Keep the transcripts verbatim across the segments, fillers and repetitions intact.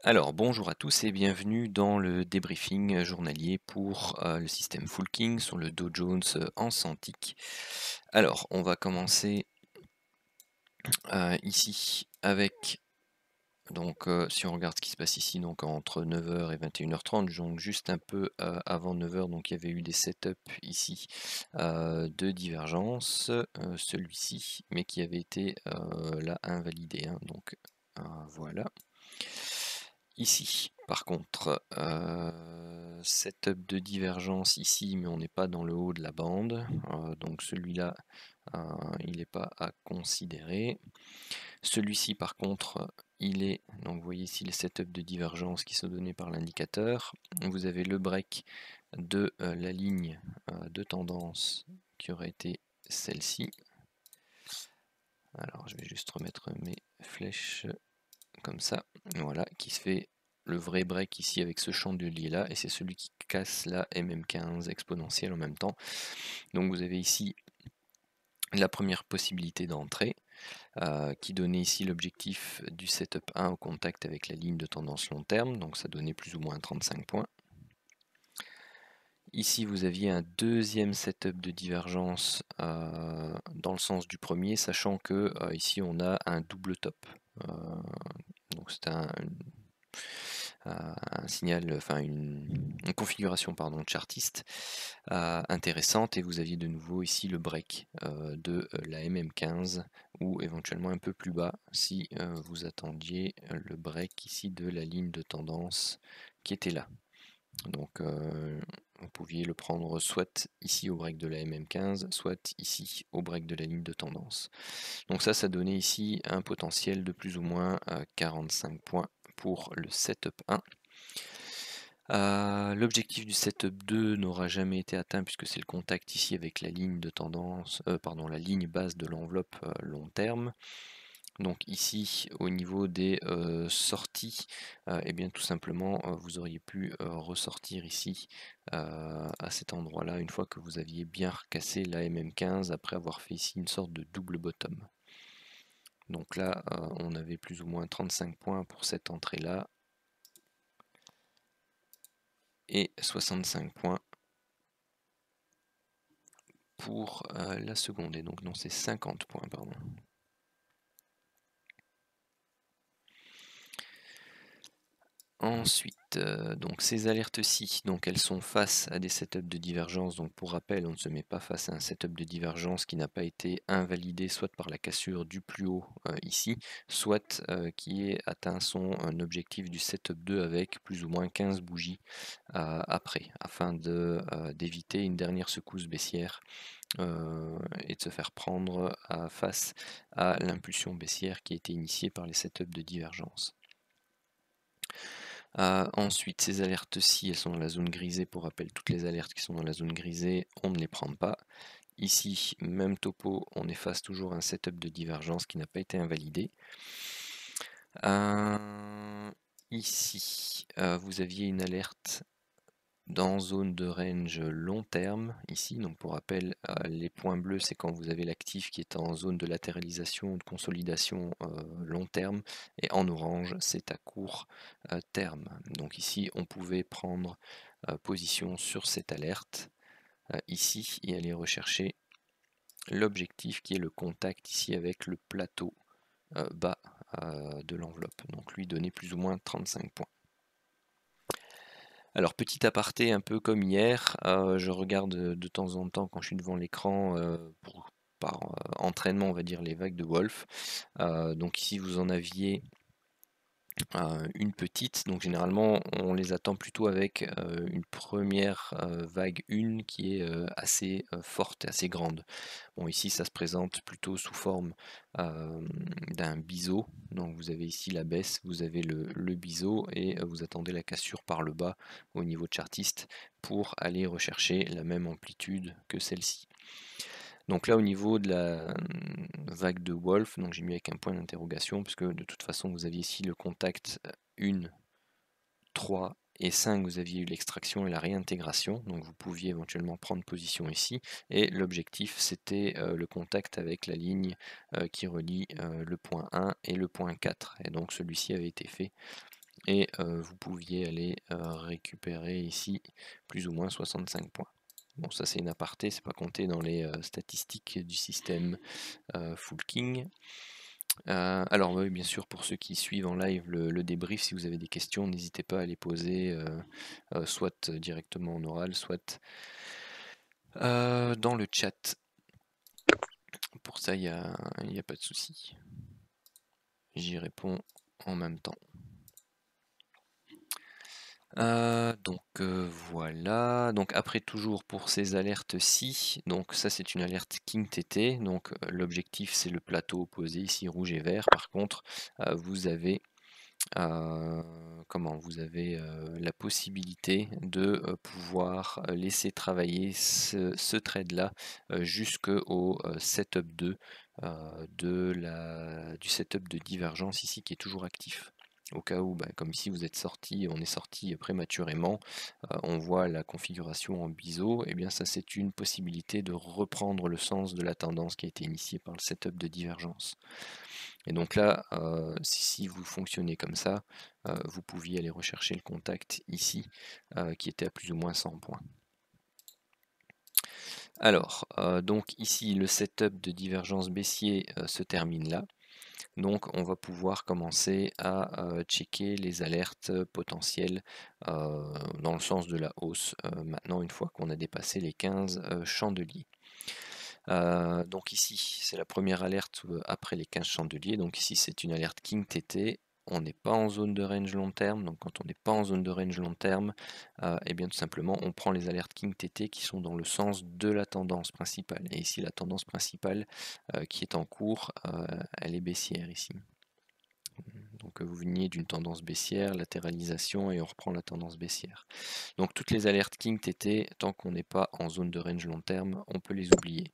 Alors, bonjour à tous et bienvenue dans le débriefing journalier pour euh, le système Full King sur le Dow Jones euh, en cent ticks. Alors, on va commencer euh, ici avec, donc euh, si on regarde ce qui se passe ici, donc entre neuf heures et vingt et une heures trente, donc juste un peu euh, avant neuf heures, donc il y avait eu des setups ici euh, de divergence, euh, celui-ci, mais qui avait été euh, là invalidé, hein, donc euh, voilà. Ici, par contre, euh, setup de divergence ici, mais on n'est pas dans le haut de la bande, euh, donc celui-là, euh, il n'est pas à considérer. Celui-ci, par contre, il est, donc vous voyez ici les setups de divergence qui sont donnés par l'indicateur. Vous avez le break de euh, la ligne euh, de tendance qui aurait été celle-ci. Alors, je vais juste remettre mes flèches comme ça, voilà, qui se fait le vrai break ici avec ce chandelier là, et c'est celui qui casse la M M quinze exponentielle en même temps. Donc vous avez ici la première possibilité d'entrée, euh, qui donnait ici l'objectif du setup un au contact avec la ligne de tendance long terme, donc ça donnait plus ou moins trente-cinq points. Ici, vous aviez un deuxième setup de divergence euh, dans le sens du premier, sachant que euh, ici on a un double top. Euh, donc c'est un, un signal, enfin une, une configuration pardon, chartiste euh, intéressante, et vous aviez de nouveau ici le break euh, de la M M quinze ou éventuellement un peu plus bas si euh, vous attendiez le break ici de la ligne de tendance qui était là. Donc euh, vous pouviez le prendre soit ici au break de la M M quinze, soit ici au break de la ligne de tendance. Donc ça, ça donnait ici un potentiel de plus ou moins euh, quarante-cinq points pour le setup un. Euh, L'objectif du setup deux n'aura jamais été atteint puisque c'est le contact ici avec la ligne de tendance, euh, pardon, la ligne basse de l'enveloppe euh, long terme. Donc ici, au niveau des euh, sorties, euh, eh bien tout simplement, euh, vous auriez pu euh, ressortir ici euh, à cet endroit-là une fois que vous aviez bien recassé la M M quinze après avoir fait ici une sorte de double bottom. Donc là, euh, on avait plus ou moins trente-cinq points pour cette entrée-là et soixante-cinq points pour euh, la seconde. Et donc non, c'est cinquante points, pardon. Ensuite, euh, donc ces alertes-ci, donc elles sont face à des setups de divergence. Donc pour rappel, on ne se met pas face à un setup de divergence qui n'a pas été invalidé soit par la cassure du plus haut euh, ici, soit euh, qui ait atteint son un objectif du setup deux avec plus ou moins quinze bougies euh, après, afin de, euh, d'éviter une dernière secousse baissière euh, et de se faire prendre à, face à l'impulsion baissière qui a été initiée par les setups de divergence. Euh, ensuite, ces alertes-ci, elles sont dans la zone grisée. Pour rappel, toutes les alertes qui sont dans la zone grisée, on ne les prend pas. Ici, même topo, on efface toujours un setup de divergence qui n'a pas été invalidé. Euh, ici, euh, vous aviez une alerte dans zone de range long terme ici. Donc pour rappel, euh, les points bleus, c'est quand vous avez l'actif qui est en zone de latéralisation ou de consolidation euh, long terme, et en orange, c'est à court euh, terme. Donc ici, on pouvait prendre euh, position sur cette alerte euh, ici et aller rechercher l'objectif qui est le contact ici avec le plateau euh, bas euh, de l'enveloppe. Donc lui donner plus ou moins trente-cinq points. Alors petit aparté, un peu comme hier, euh, je regarde de temps en temps quand je suis devant l'écran euh, pour, par euh, entraînement, on va dire, les vagues de Wolf. Euh, donc ici vous en aviez euh, une petite, donc généralement on les attend plutôt avec euh, une première euh, vague une qui est euh, assez euh, forte, assez grande. Bon, ici ça se présente plutôt sous forme euh, d'un biseau, donc vous avez ici la baisse, vous avez le, le biseau et euh, vous attendez la cassure par le bas au niveau chartiste pour aller rechercher la même amplitude que celle-ci. Donc là au niveau de la vague de Wolf, donc j'ai mis avec un point d'interrogation puisque de toute façon vous aviez ici le contact un, trois et cinq, vous aviez eu l'extraction et la réintégration, donc vous pouviez éventuellement prendre position ici, et l'objectif c'était euh, le contact avec la ligne euh, qui relie euh, le point un et le point quatre, et donc celui-ci avait été fait et euh, vous pouviez aller euh, récupérer ici plus ou moins soixante-cinq points. Bon, ça c'est une aparté, c'est pas compté dans les euh, statistiques du système euh, Fullking. Euh, alors oui, bien sûr, pour ceux qui suivent en live le, le débrief, si vous avez des questions, n'hésitez pas à les poser euh, euh, soit directement en oral, soit euh, dans le chat. Pour ça, il n'y a, y a pas de souci. J'y réponds en même temps. Euh, donc euh, voilà, donc après toujours pour ces alertes-ci, donc ça c'est une alerte King T T, donc euh, l'objectif c'est le plateau opposé ici rouge et vert. Par contre euh, vous avez euh, comment vous avez euh, la possibilité de euh, pouvoir laisser travailler ce, ce trade là euh, jusqu'au euh, setup deux euh, de la, du setup de divergence ici qui est toujours actif. Au cas où, bah, comme ici vous êtes sorti, on est sorti prématurément, euh, on voit la configuration en biseau, et eh bien ça c'est une possibilité de reprendre le sens de la tendance qui a été initiée par le setup de divergence. Et donc là, euh, si, si vous fonctionnez comme ça, euh, vous pouviez aller rechercher le contact ici, euh, qui était à plus ou moins cent points. Alors, euh, donc ici le setup de divergence baissier euh, se termine là. Donc on va pouvoir commencer à euh, checker les alertes potentielles euh, dans le sens de la hausse, euh, maintenant une fois qu'on a dépassé les quinze euh, chandeliers. Euh, donc ici c'est la première alerte euh, après les quinze chandeliers, donc ici c'est une alerte King T T. On n'est pas en zone de range long terme, donc quand on n'est pas en zone de range long terme, euh, et bien tout simplement on prend les alertes King T T qui sont dans le sens de la tendance principale. Et ici la tendance principale euh, qui est en cours, euh, elle est baissière ici. Donc vous veniez d'une tendance baissière, latéralisation, et on reprend la tendance baissière. Donc toutes les alertes King T T, tant qu'on n'est pas en zone de range long terme, on peut les oublier.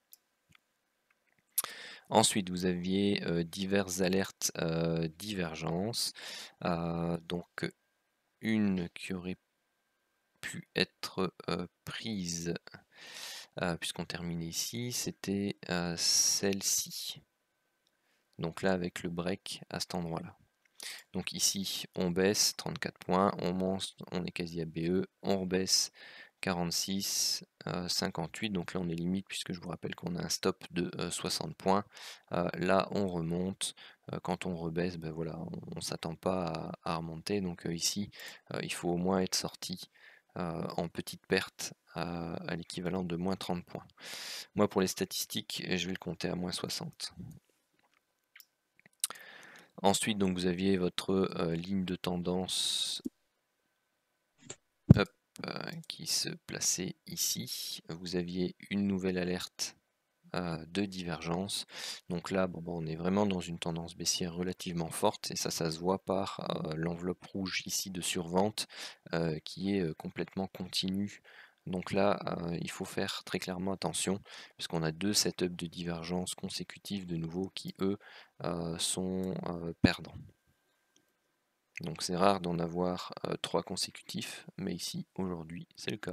Ensuite, vous aviez euh, diverses alertes euh, divergence. Euh, donc une qui aurait pu être euh, prise, euh, puisqu'on terminait ici, c'était euh, celle-ci. Donc là, avec le break à cet endroit-là. Donc ici, on baisse trente-quatre points, on monte, on est quasi à B E, on rebaisse quarante-six, euh, cinquante-huit, donc là on est limite puisque je vous rappelle qu'on a un stop de euh, soixante points. Euh, là on remonte, euh, quand on rebaisse, ben voilà, on ne s'attend pas à, à remonter, donc euh, ici euh, il faut au moins être sorti euh, en petite perte à, à l'équivalent de moins trente points. Moi pour les statistiques, je vais le compter à moins soixante. Ensuite, donc, vous aviez votre euh, ligne de tendance up, euh, qui se plaçait ici. Vous aviez une nouvelle alerte euh, de divergence. Donc là, bon, bon, on est vraiment dans une tendance baissière relativement forte, et ça, ça se voit par euh, l'enveloppe rouge ici de survente euh, qui est euh, complètement continue. Donc là, euh, il faut faire très clairement attention, puisqu'on a deux setups de divergence consécutifs de nouveau qui, eux, euh, sont euh, perdants. Donc c'est rare d'en avoir euh, trois consécutifs, mais ici, aujourd'hui, c'est le cas.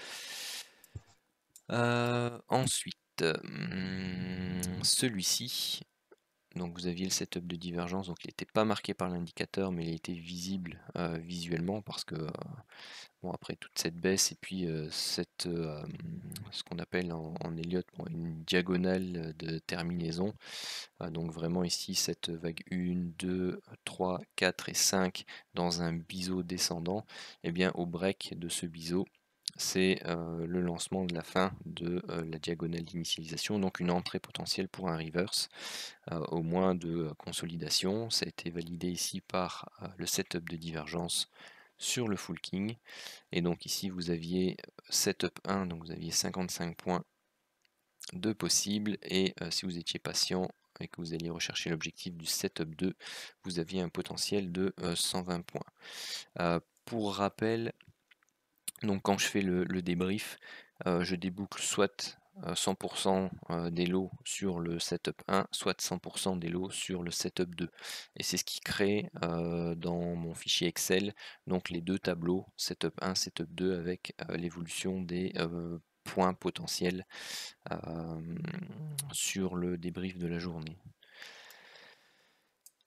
Euh, ensuite, hum, celui-ci, donc vous aviez le setup de divergence, donc il n'était pas marqué par l'indicateur, mais il était visible euh, visuellement, parce que euh, bon, après toute cette baisse et puis euh, cette, euh, ce qu'on appelle en, en Elliott bon, une diagonale de terminaison. Euh, donc vraiment ici cette vague un, deux, trois, quatre et cinq dans un biseau descendant, et bien au break de ce biseau, c'est euh, le lancement de la fin de euh, la diagonale d'initialisation, donc une entrée potentielle pour un reverse, euh, au moins de consolidation. Ça a été validé ici par euh, le setup de divergence sur le full king, et donc ici vous aviez setup un, donc vous aviez cinquante-cinq points de possibles, et euh, si vous étiez patient et que vous alliez rechercher l'objectif du setup deux, vous aviez un potentiel de euh, cent vingt points. Euh, pour rappel, donc quand je fais le, le débrief, euh, je déboucle soit cent pour cent des lots sur le setup un, soit cent pour cent des lots sur le setup deux. Et c'est ce qui crée euh, dans mon fichier Excel donc les deux tableaux, setup un, setup deux, avec euh, l'évolution des euh, points potentiels euh, sur le débrief de la journée.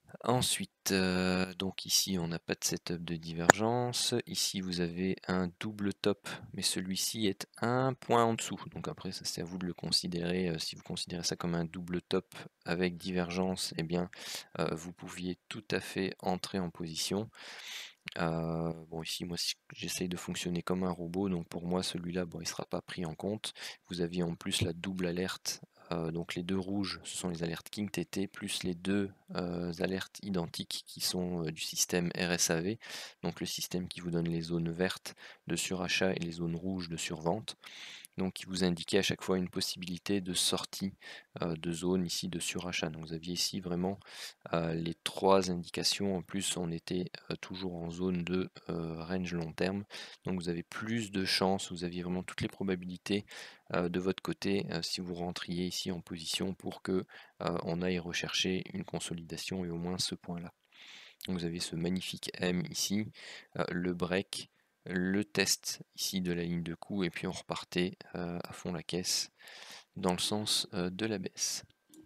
Ensuite, euh, donc ici on n'a pas de setup de divergence. Ici vous avez un double top, mais celui-ci est un point en dessous. Donc après ça c'est à vous de le considérer. Euh, si vous considérez ça comme un double top avec divergence, eh bien euh, vous pouviez tout à fait entrer en position. Euh, bon ici moi j'essaye de fonctionner comme un robot, donc pour moi celui-là bon, il ne sera pas pris en compte. Vous aviez en plus la double alerte. Euh, donc les deux rouges, ce sont les alertes King T T, plus les deux euh, alertes identiques qui sont euh, du système R S A V, donc le système qui vous donne les zones vertes de surachat et les zones rouges de survente. Donc qui vous indiquait à chaque fois une possibilité de sortie euh, de zone ici de surachat. Donc vous aviez ici vraiment euh, les trois indications. En plus on était euh, toujours en zone de euh, range long terme, donc vous avez plus de chances, vous aviez vraiment toutes les probabilités euh, de votre côté euh, si vous rentriez ici en position pour que euh, on aille rechercher une consolidation et au moins ce point là. Donc vous avez ce magnifique M ici, euh, le break, le test ici de la ligne de coup, et puis on repartait euh, à fond la caisse dans le sens euh, de la baisse.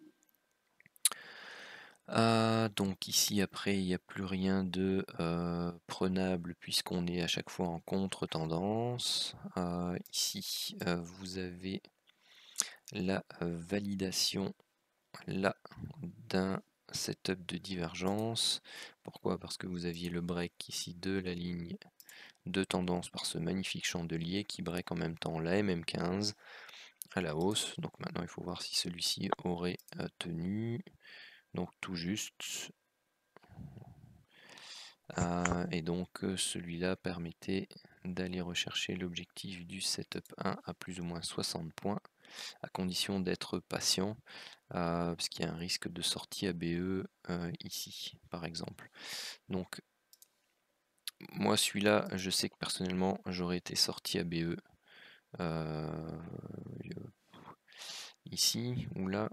Euh, donc ici après il n'y a plus rien de euh, prenable puisqu'on est à chaque fois en contre-tendance. Euh, ici euh, vous avez la euh, validation là d'un setup de divergence. Pourquoi? Parce que vous aviez le break ici de la ligne de tendance par ce magnifique chandelier qui break en même temps la M M quinze à la hausse. Donc maintenant il faut voir si celui-ci aurait euh, tenu. Donc tout juste. Euh, et donc euh, celui-là permettait d'aller rechercher l'objectif du setup un à plus ou moins soixante points, à condition d'être patient, euh, parce qu'il y a un risque de sortie A B E euh, ici, par exemple. Donc moi celui-là, je sais que personnellement j'aurais été sorti A B E euh, ici ou là.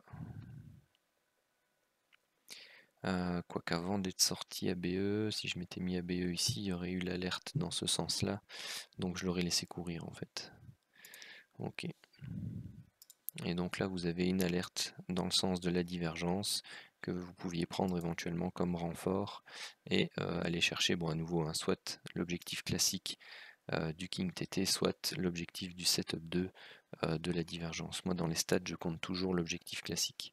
Euh, Quoique avant d'être sorti A B E, si je m'étais mis A B E ici, il y aurait eu l'alerte dans ce sens-là, donc je l'aurais laissé courir en fait. Ok. Et donc là, vous avez une alerte dans le sens de la divergence que vous pouviez prendre éventuellement comme renfort et euh, aller chercher, bon à nouveau, hein, soit l'objectif classique euh, du King T T, soit l'objectif du setup deux euh, de la divergence. Moi, dans les stats, je compte toujours l'objectif classique.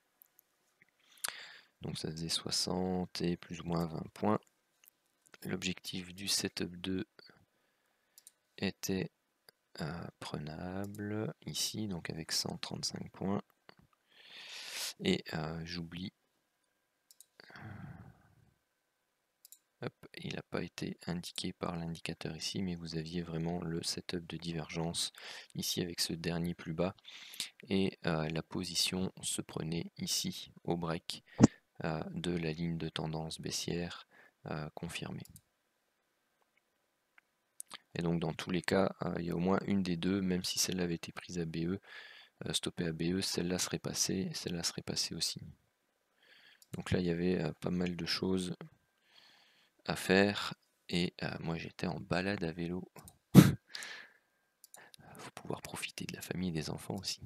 Donc ça faisait soixante et plus ou moins vingt points. L'objectif du setup deux était euh, prenable ici, donc avec cent trente-cinq points. Et euh, j'oublie, il n'a pas été indiqué par l'indicateur ici, mais vous aviez vraiment le setup de divergence ici avec ce dernier plus bas. Et euh, la position se prenait ici au break euh, de la ligne de tendance baissière euh, confirmée. Et donc dans tous les cas, euh, il y a au moins une des deux, même si celle-là avait été prise à B E, euh, stoppée à B E, celle-là serait passée, celle-là serait passée aussi. Donc là, il y avait euh, pas mal de choses à faire. Et euh, moi, j'étais en balade à vélo. Faut pouvoir profiter de la famille et des enfants aussi.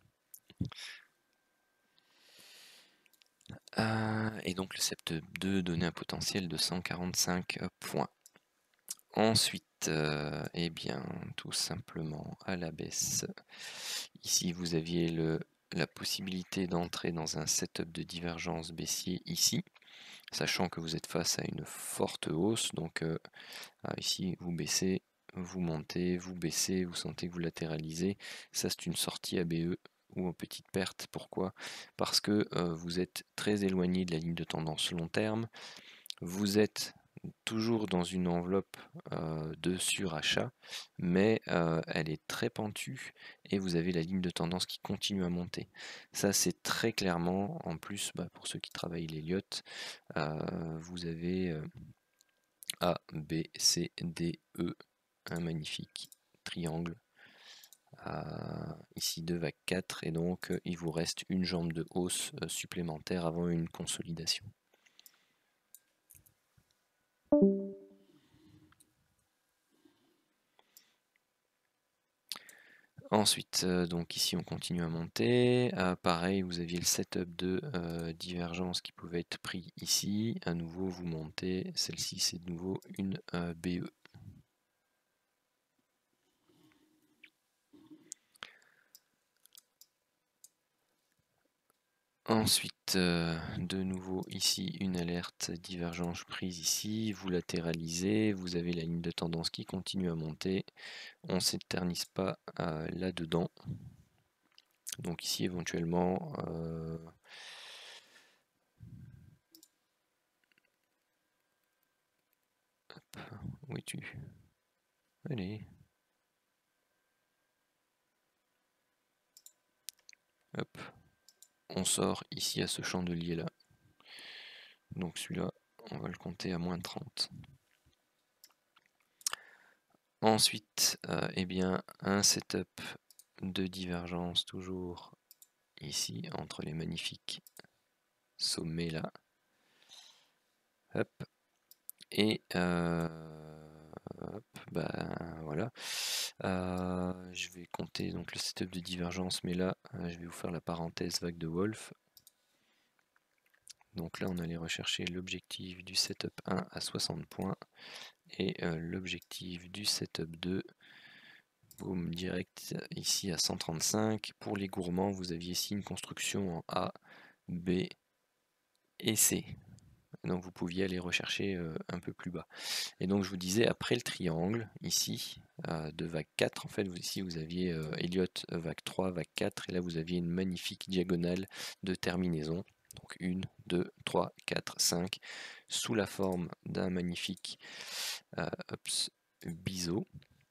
Euh, et donc le setup deux donnait un potentiel de cent quarante-cinq points. Ensuite, euh, eh bien, tout simplement à la baisse. Ici, vous aviez le, la possibilité d'entrer dans un setup de divergence baissier ici, sachant que vous êtes face à une forte hausse. Donc euh, ici, vous baissez, vous montez, vous baissez, vous sentez que vous latéralisez. Ça, c'est une sortie A B E ou en petite perte. Pourquoi? Parce que euh, vous êtes très éloigné de la ligne de tendance long terme. Vous êtes toujours dans une enveloppe euh, de surachat, mais euh, elle est très pentue et vous avez la ligne de tendance qui continue à monter. Ça, c'est très clairement, en plus, bah, pour ceux qui travaillent l'Elliott, euh, vous avez euh, A, B, C, D, E, un magnifique triangle. Euh, ici deux vagues quatre, et donc euh, il vous reste une jambe de hausse euh, supplémentaire avant une consolidation. Ensuite, euh, donc ici on continue à monter. Euh, pareil, vous aviez le setup de euh, divergence qui pouvait être pris ici. À nouveau, vous montez. Celle-ci, c'est de nouveau une euh, B E. Ensuite, euh, de nouveau ici une alerte divergence prise ici, vous latéralisez, vous avez la ligne de tendance qui continue à monter, on ne s'éternise pas euh, là-dedans. Donc ici éventuellement, euh, hop, où es-tu? Allez. Hop, on sort ici à ce chandelier là. Donc celui-là, on va le compter à moins trente. Ensuite, euh, eh bien, un setup de divergence toujours ici, entre les magnifiques sommets là. Hop. Et euh, hop, bah voilà. Euh, je vais compter donc le setup de divergence, mais là, euh, je vais vous faire la parenthèse vague de Wolf. Donc là, on allait rechercher l'objectif du setup un à soixante points et euh, l'objectif du setup deux, boum, direct ici à cent trente-cinq. Pour les gourmands, vous aviez ici une construction en A, B et C. Donc vous pouviez aller rechercher euh, un peu plus bas. Et donc je vous disais, après le triangle, ici, euh, de vague quatre, en fait, vous, ici vous aviez euh, Elliott euh, vague trois, vague quatre, et là vous aviez une magnifique diagonale de terminaison. Donc un, deux, trois, quatre, cinq, sous la forme d'un magnifique euh, ups, biseau,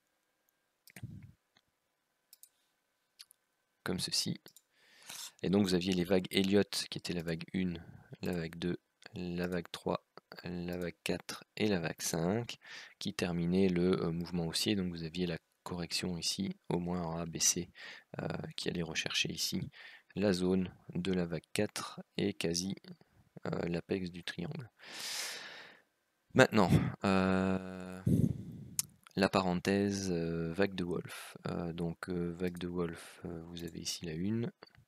comme ceci. Et donc vous aviez les vagues Elliott, qui étaient la vague un, la vague deux, la vague trois, la vague quatre et la vague cinq, qui terminaient le euh, mouvement haussier. Donc vous aviez la correction ici, au moins en A B C, euh, qui allait rechercher ici la zone de la vague quatre et quasi euh, l'apex du triangle. Maintenant, euh, la parenthèse euh, vague de Wolf. Euh, donc euh, vague de Wolf, euh, vous avez ici la une,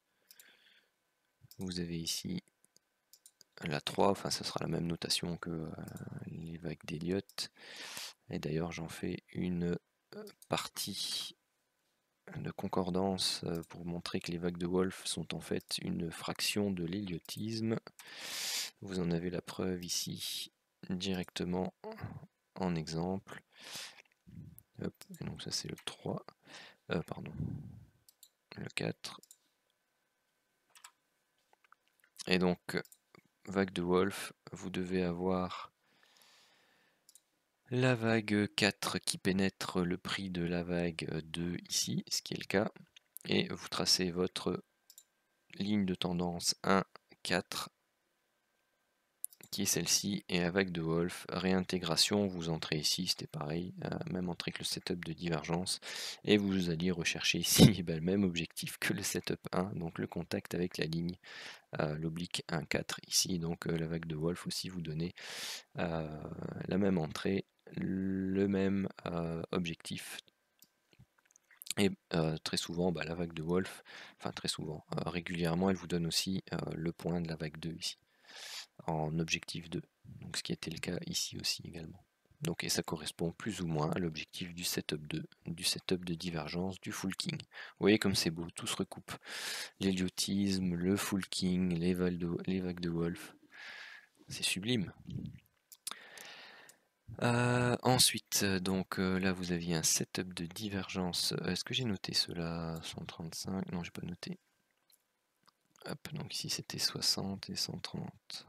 vous avez ici la trois, enfin ce sera la même notation que euh, les vagues d'Elliott. Et d'ailleurs j'en fais une partie de concordance pour montrer que les vagues de Wolf sont en fait une fraction de l'héliottisme. Vous en avez la preuve ici directement en exemple. Hop, et donc ça c'est le trois, euh, pardon, le quatre. Et donc vague de Wolf, vous devez avoir la vague quatre qui pénètre le prix de la vague deux ici, ce qui est le cas, et vous tracez votre ligne de tendance un, quatre, qui est celle-ci, et la vague de Wolf, réintégration, vous entrez ici, c'était pareil, euh, même entrée que le setup de divergence, et vous alliez rechercher ici ben, le même objectif que le setup un, donc le contact avec la ligne, euh, l'oblique un, quatre ici, donc euh, la vague de Wolf aussi vous donnez euh, la même entrée, le même euh, objectif. Et euh, très souvent, bah, la vague de Wolf, enfin très souvent, euh, régulièrement, elle vous donne aussi euh, le point de la vague deux ici, en objectif deux. Donc ce qui était le cas ici aussi également. Donc, et ça correspond plus ou moins à l'objectif du setup deux, du setup de divergence, du full king. Vous voyez comme c'est beau, tout se recoupe. L'héliotisme, le full king, les vagues de, les vagues de Wolf. C'est sublime. Euh, ensuite, donc euh, là vous aviez un setup de divergence. Est-ce que j'ai noté cela? cent trente-cinq? Non, j'ai pas noté. Hop, donc ici c'était soixante et cent trente.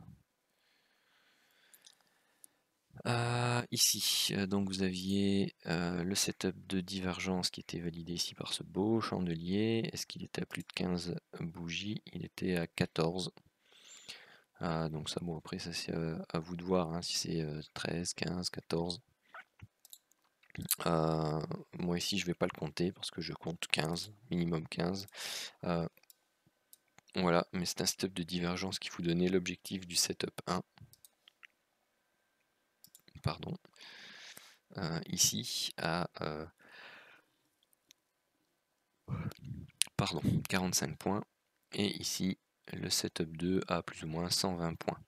Euh, ici, donc vous aviez euh, le setup de divergence qui était validé ici par ce beau chandelier. Est-ce qu'il était à plus de quinze bougies? Il était à quatorze. Ah, donc ça, bon, après, ça c'est euh, à vous de voir hein, si c'est euh, treize, quinze, quatorze. Euh, moi ici, je vais pas le compter parce que je compte quinze, minimum quinze. Euh, voilà, mais c'est un setup de divergence qui vous donnait l'objectif du setup un. Pardon. Euh, ici, à... Euh, pardon, quarante-cinq points, et ici le setup deux à plus ou moins cent vingt points.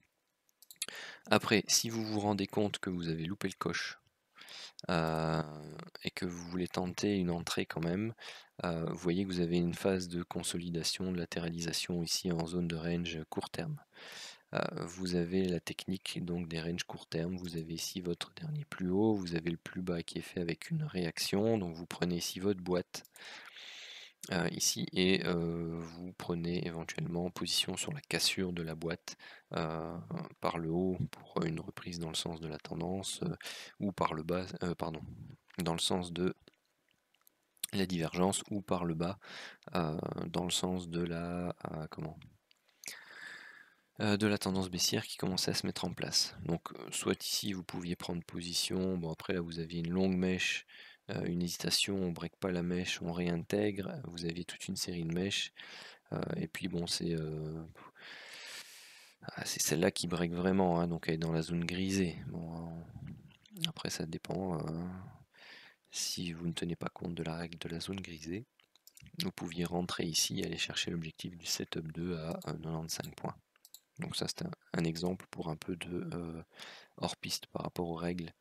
Après, si vous vous rendez compte que vous avez loupé le coche euh, et que vous voulez tenter une entrée quand même, euh, vous voyez que vous avez une phase de consolidation, de latéralisation ici en zone de range court terme. Euh, vous avez la technique donc des ranges court terme, vous avez ici votre dernier plus haut, vous avez le plus bas qui est fait avec une réaction, donc vous prenez ici votre boîte euh, ici et euh, vous prenez éventuellement position sur la cassure de la boîte euh, par le haut pour une reprise dans le sens de la tendance euh, ou par le bas, euh, pardon, dans le sens de la divergence ou par le bas euh, dans le sens de la euh, comment euh, de la tendance baissière qui commençait à se mettre en place. Donc soit ici vous pouviez prendre position, bon après là vous aviez une longue mèche, euh, une hésitation, on break pas la mèche, on réintègre, vous aviez toute une série de mèches, euh, et puis bon c'est euh, c'est celle-là qui break vraiment, hein, donc elle est dans la zone grisée. Bon, euh, après ça dépend euh, si vous ne tenez pas compte de la règle de la zone grisée. Vous pouviez rentrer ici et aller chercher l'objectif du setup deux à quatre-vingt-quinze points. Donc ça c'est un, un exemple pour un peu de euh, hors-piste par rapport aux règles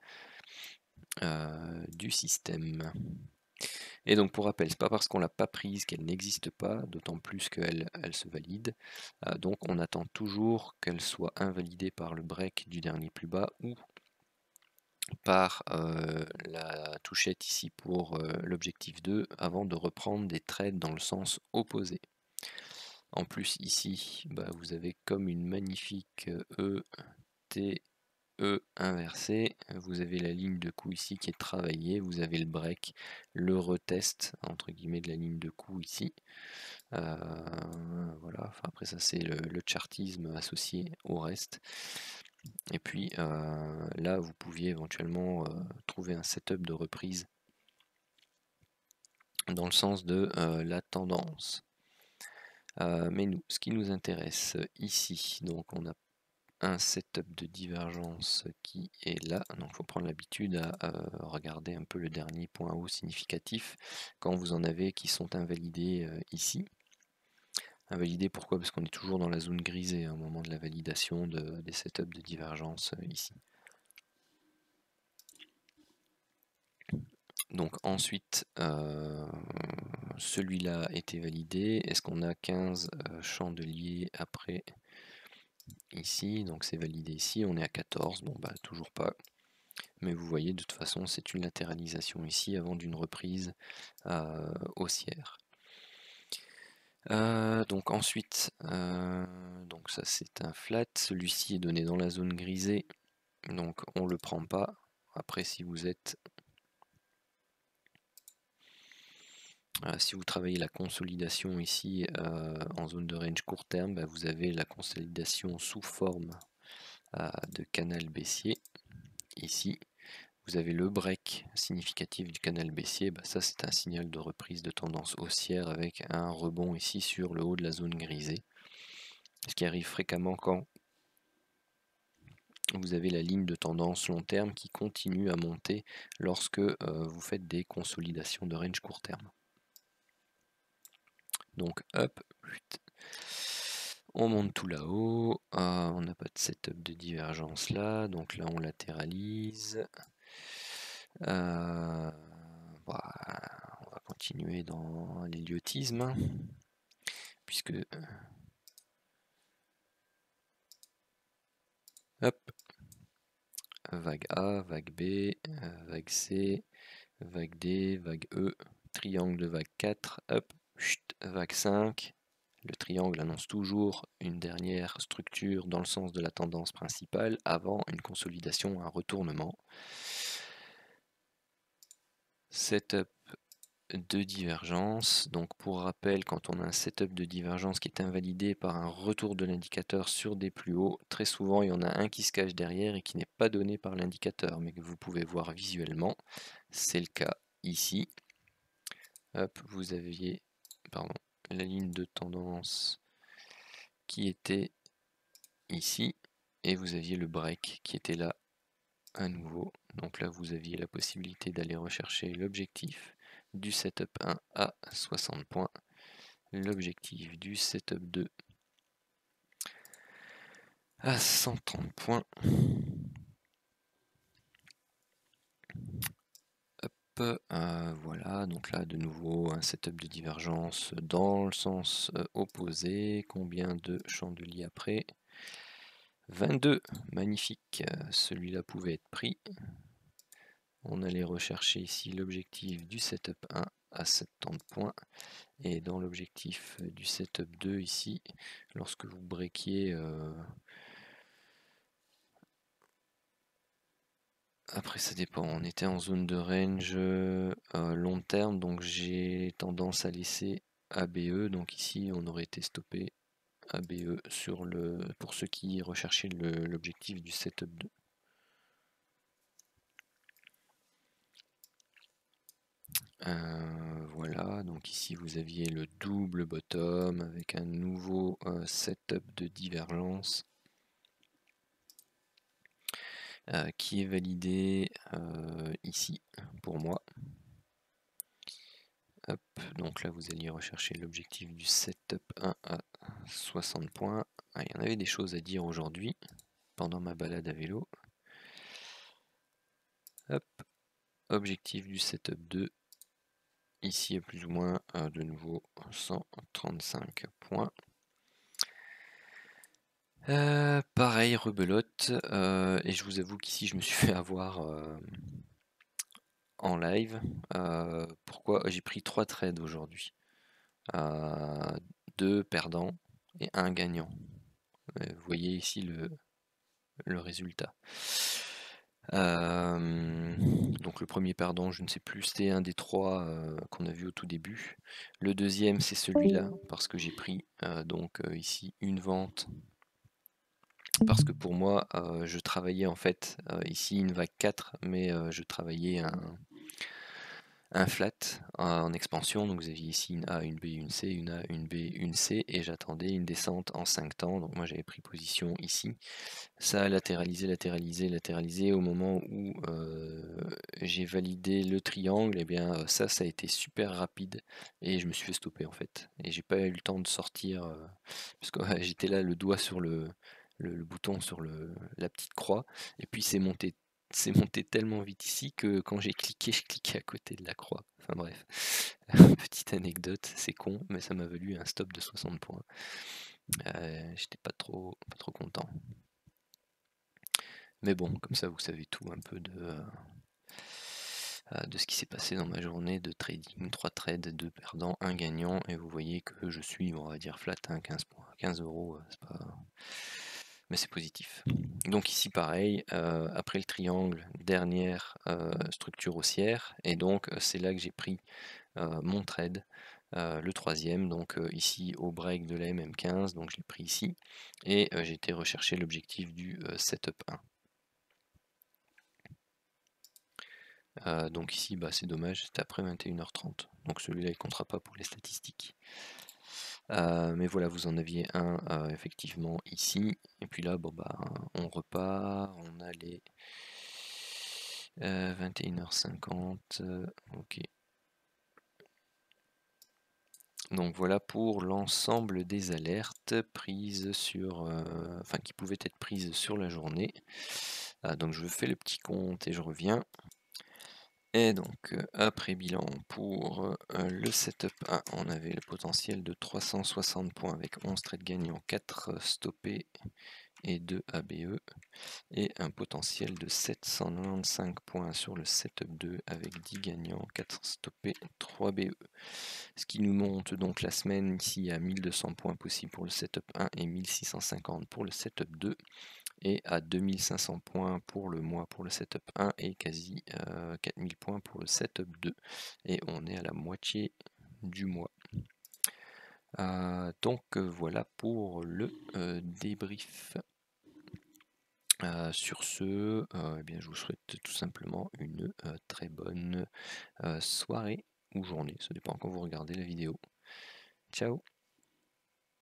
euh, du système. Et donc pour rappel, c'est pas parce qu'on l'a pas prise qu'elle n'existe pas, d'autant plus qu'elle elle se valide. Euh, donc on attend toujours qu'elle soit invalidée par le break du dernier plus bas ou par euh, la touchette ici pour euh, l'objectif deux avant de reprendre des trades dans le sens opposé. En plus ici, bah, vous avez comme une magnifique E, T, E inversé, vous avez la ligne de coup ici qui est travaillée, vous avez le break, le retest entre guillemets de la ligne de coup ici. Euh, voilà, enfin, après ça c'est le, le chartisme associé au reste. Et puis euh, là vous pouviez éventuellement euh, trouver un setup de reprise dans le sens de euh, la tendance. Euh, mais nous, ce qui nous intéresse ici, donc on a un setup de divergence qui est là, donc il faut prendre l'habitude à euh, regarder un peu le dernier point haut significatif quand vous en avez qui sont invalidés euh, ici. Invalidés pourquoi? Parce qu'on est toujours dans la zone grisée hein, au moment de la validation de, des setups de divergence euh, ici. Donc ensuite, euh, celui-là a été validé. Est-ce qu'on a quinze euh, chandeliers après ici? Donc c'est validé ici, on est à quatorze, bon bah toujours pas. Mais vous voyez, de toute façon, c'est une latéralisation ici avant d'une reprise euh, haussière. Euh, donc ensuite, euh, donc ça c'est un flat. Celui-ci est donné dans la zone grisée, donc on le prend pas. Après, si vous êtes, euh, si vous travaillez la consolidation ici euh, en zone de range court terme, bah, vous avez la consolidation sous forme euh, de canal baissier ici. Vous avez le break significatif du canal baissier, bah ça c'est un signal de reprise de tendance haussière avec un rebond ici sur le haut de la zone grisée. Ce qui arrive fréquemment quand vous avez la ligne de tendance long terme qui continue à monter lorsque euh, vous faites des consolidations de range court terme. Donc hop, on monte tout là-haut, euh, on n'a pas de setup de divergence là, donc là on latéralise. Euh, bah, on va continuer dans l'héliotisme, puisque hop, vague A, vague B, vague C, vague D, vague E, triangle de vague quatre, hop, chut, vague cinq. Le triangle annonce toujours une dernière structure dans le sens de la tendance principale avant une consolidation, un retournement. Setup de divergence. Donc pour rappel, quand on a un setup de divergence qui est invalidé par un retour de l'indicateur sur des plus hauts, très souvent il y en a un qui se cache derrière et qui n'est pas donné par l'indicateur, mais que vous pouvez voir visuellement. C'est le cas ici. Hop, vous aviez pardon, la ligne de tendance qui était ici et vous aviez le break qui était là à nouveau. Donc là vous aviez la possibilité d'aller rechercher l'objectif du setup un à soixante points l'objectif du setup deux à cent trente points. Hop, euh, voilà, donc là de nouveau un setup de divergence dans le sens euh, opposé. Combien de chandeliers après? vingt-deux, magnifique, celui-là pouvait être pris. On allait rechercher ici l'objectif du setup un à soixante points. Et dans l'objectif du setup deux ici, lorsque vous breakiez... Euh, après ça dépend, on était en zone de range euh, long terme, donc j'ai tendance à laisser A B E. Donc ici on aurait été stoppé A B E sur le, pour ceux qui recherchaient l'objectif du setup deux. Euh, voilà, donc ici vous aviez le double bottom avec un nouveau euh, setup de divergence euh, qui est validé euh, ici pour moi. Hop, donc là vous alliez rechercher l'objectif du setup un à soixante points. Ah, il y en avait des choses à dire aujourd'hui pendant ma balade à vélo. Hop, objectif du setup deux. Ici à plus ou moins euh, de nouveau cent trente-cinq points. Euh, pareil, rebelote, euh, et je vous avoue qu'ici je me suis fait avoir euh, en live. Euh, pourquoi? J'ai pris trois trades aujourd'hui. Euh, deux perdants et un gagnant. Vous voyez ici le, le résultat. Euh, donc le premier perdant, je ne sais plus, c'était un des trois euh, qu'on a vu au tout début. Le deuxième, c'est celui-là, parce que j'ai pris euh, donc euh, ici une vente. Parce que pour moi, euh, je travaillais en fait euh, ici une vague quatre, mais euh, je travaillais un, un flat en expansion. Donc vous aviez ici une A, une B, une C, une A, une B, une C, et j'attendais une descente en cinq temps. Donc moi j'avais pris position ici. Ça a latéralisé, latéralisé, latéralisé. Au moment où euh, j'ai validé le triangle, et eh bien ça, ça a été super rapide et je me suis fait stopper en fait. Et j'ai pas eu le temps de sortir euh, parce que ouais, j'étais là, le doigt sur le Le, le bouton sur le, la petite croix, et puis c'est monté, c'est monté tellement vite ici que quand j'ai cliqué, je cliquais à côté de la croix. Enfin bref, petite anecdote, c'est con, mais ça m'a valu un stop de soixante points. Euh, J'étais pas trop, pas trop content. Mais bon, comme ça vous savez tout un peu de, euh, de ce qui s'est passé dans ma journée de trading. trois trades, deux perdants, un gagnant, et vous voyez que je suis, on va dire flat, hein, quinze points, quinze euros, c'est pas... mais c'est positif. Donc ici pareil, euh, après le triangle, dernière euh, structure haussière, et donc c'est là que j'ai pris euh, mon trade, euh, le troisième, donc euh, ici au break de la M M quinze, donc je l'ai pris ici, et euh, j'ai été rechercher l'objectif du euh, setup un. Euh, donc ici bah, c'est dommage, c'était après vingt et une heures trente, donc celui-là il comptera pas pour les statistiques. Euh, mais voilà, vous en aviez un euh, effectivement ici, et puis là bon bah on repart, on a les euh, vingt et une heures cinquante, euh, ok. Donc voilà pour l'ensemble des alertes prises sur, euh, enfin qui pouvaient être prises sur la journée. Ah, donc je fais le petit compte et je reviens. Et donc après bilan pour euh, le setup un, on avait le potentiel de trois cent soixante points avec onze trades gagnants, quatre stoppés et deux A B E, et un potentiel de sept cent quatre-vingt-quinze points sur le setup deux avec dix gagnants, quatre stoppés, trois B E. Ce qui nous monte donc la semaine ici à mille deux cents points possibles pour le setup un et mille six cent cinquante pour le setup deux, et à deux mille cinq cents points pour le mois pour le setup un et quasi euh, quatre mille points pour le setup deux, et on est à la moitié du mois. Euh, donc voilà pour le euh, débrief. Euh, sur ce, euh, eh bien, je vous souhaite tout simplement une euh, très bonne euh, soirée ou journée, ça dépend quand vous regardez la vidéo. Ciao!